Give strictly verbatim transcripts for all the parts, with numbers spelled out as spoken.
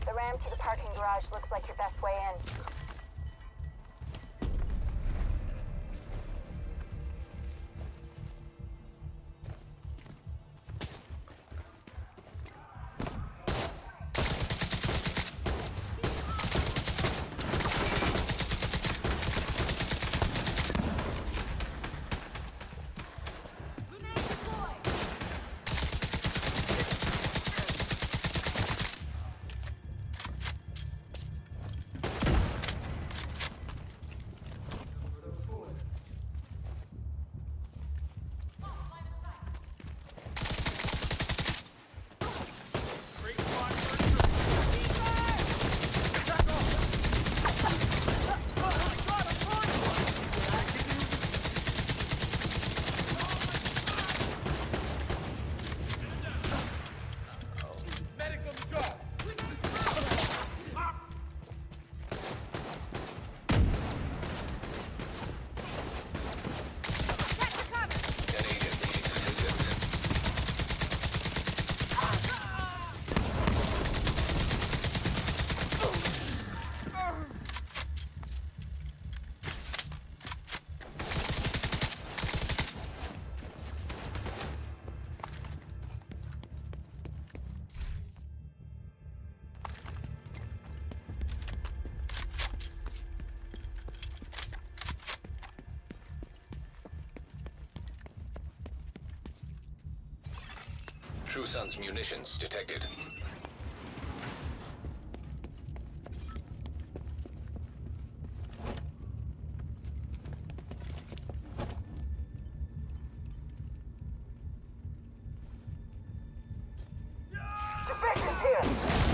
The ramp to the parking garage looks like your best way in. True Sun's munitions detected. Division's here!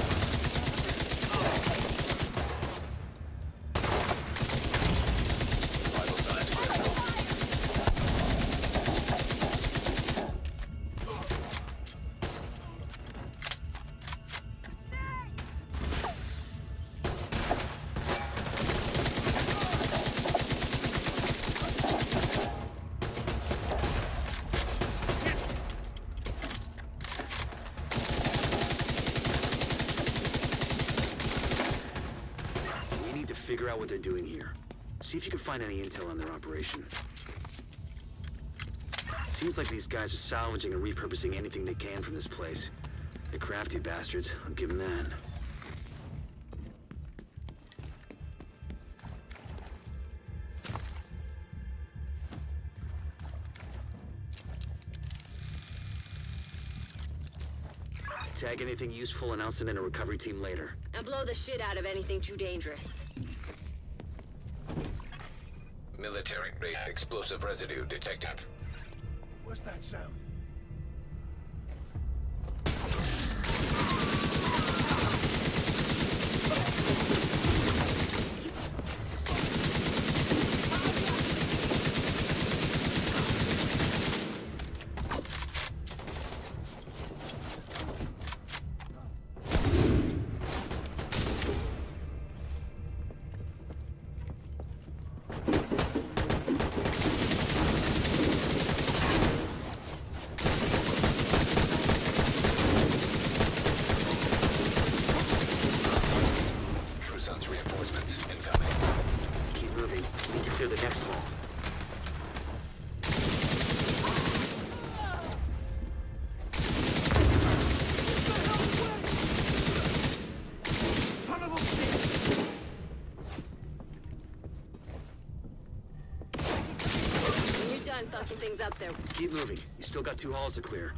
Figure out what they're doing here. See if you can find any intel on their operation. Seems like these guys are salvaging and repurposing anything they can from this place. They're crafty bastards, I'll give them that. Tag anything useful and I'll send in a recovery team later. And blow the shit out of anything too dangerous. Military-grade explosive residue detected. What's that sound? To the next hall. When you're done fucking things up there. Keep moving. You still got two halls to clear.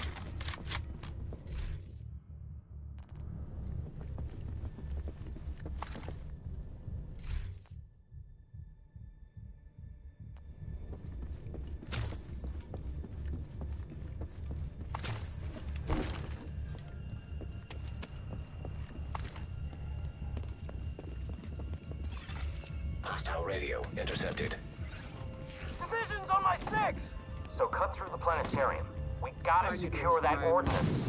Hostile radio intercepted. Division's on my six! So cut through the planetarium. We gotta secure that ordnance.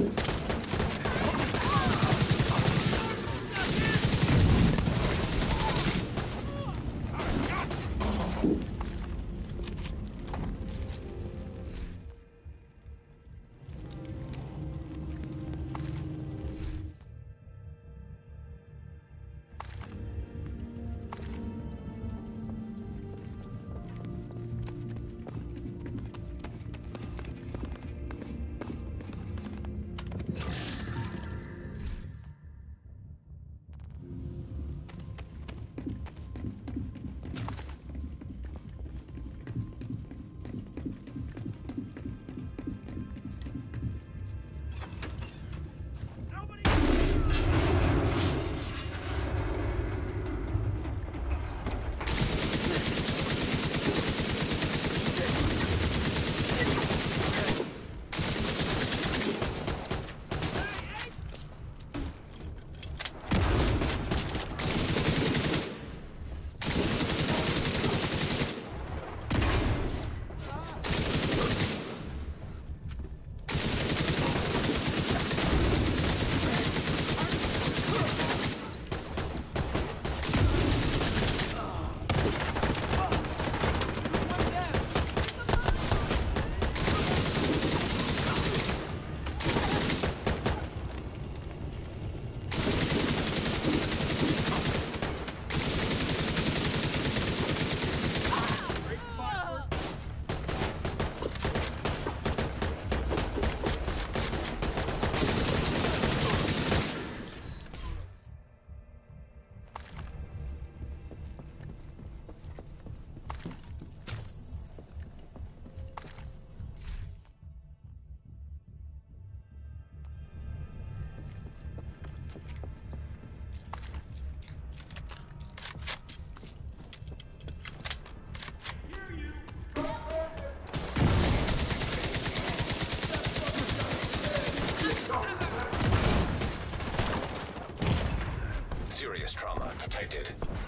Serious trauma detected.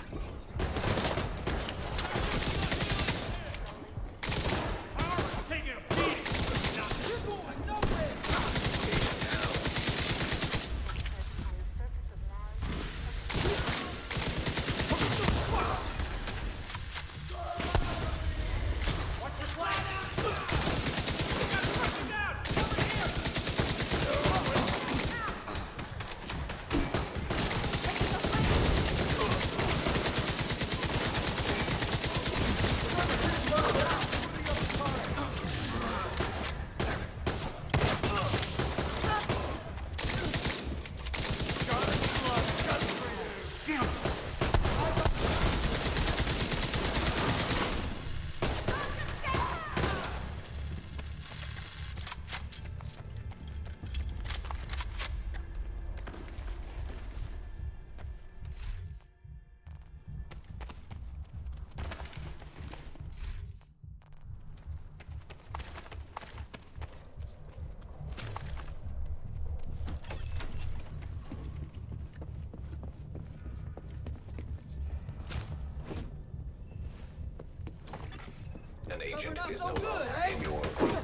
An agent is no longer in your group.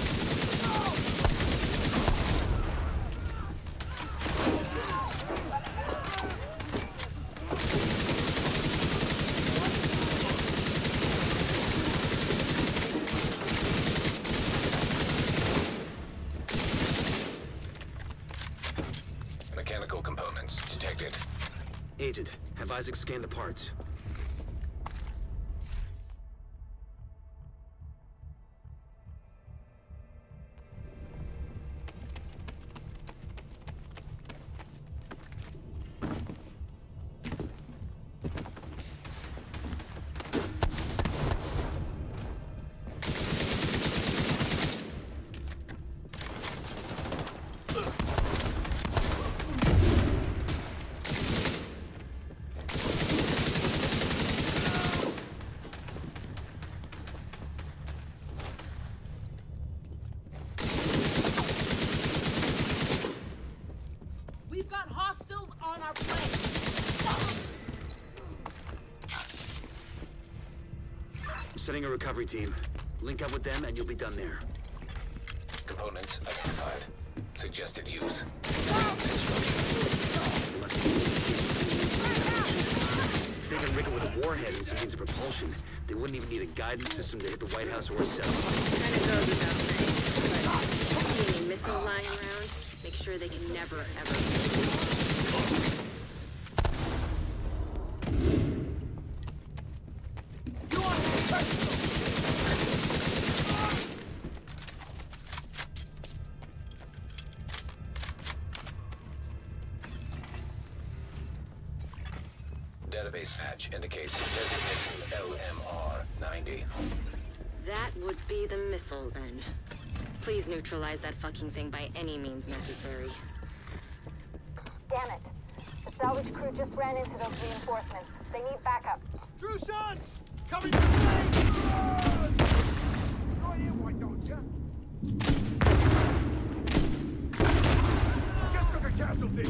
Mechanical components detected. Agent, have Isaac scan the parts. We've got hostiles on our plane. I'm setting a recovery team. Link up with them and you'll be done there. Components identified. Suggested use. If they can rig it with a warhead and some means of propulsion, they wouldn't even need a guidance system to hit the White House or a cell. Kind of goes without saying. But seeing any missiles lying around, make sure they can never, ever. Database match indicates designation L M R ninety. That would be the missile, then. Please neutralize that fucking thing by any means necessary. Damn it. The salvage crew just ran into those reinforcements. They need backup. True sons! Coming this way! Join in, why don't ya? Just took a casualty!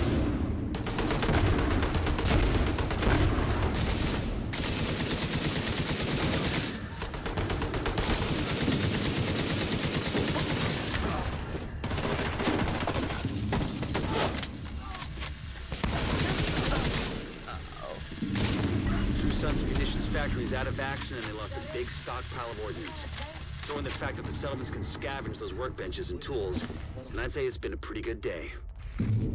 Factory's out of action and they lost a big stockpile of ordnance. Throw in the fact that the settlements can scavenge those workbenches and tools, and I'd say it's been a pretty good day.